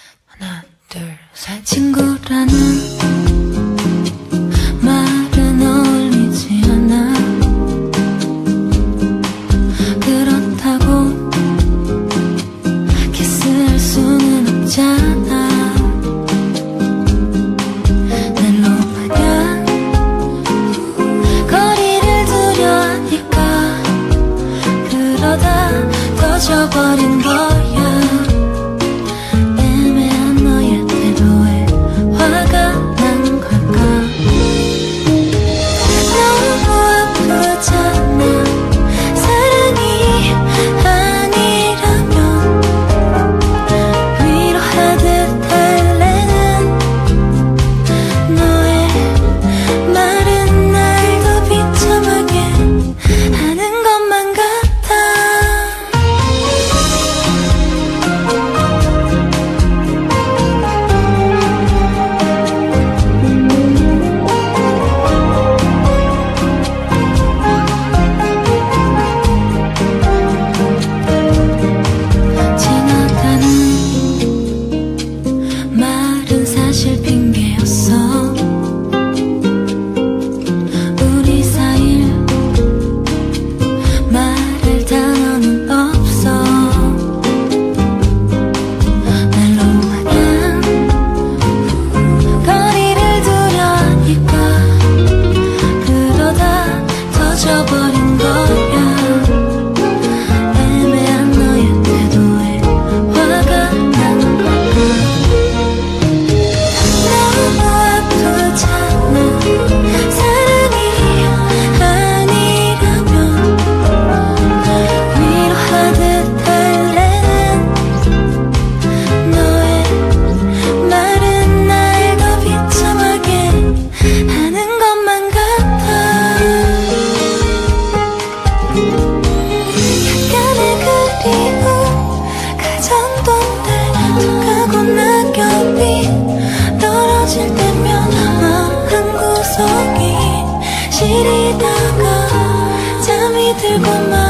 하나, 둘, 셋. 친구라는 말은 어울리지 않아. 그렇다고 키스할 수는 없잖아. 날 로마냐 거리를 두려 하니까 그러다 터져버린 거야. 사실 핑계였어. 우리 사이를 말할 단어는 없어. 날로 마냥 거리를 두려 하니까 그러다 터져버린 거야. 애매한 너의 태도에 화가 난 걸까. 떨어질 때면 마음 구석이 시리다가 잠이 들고 말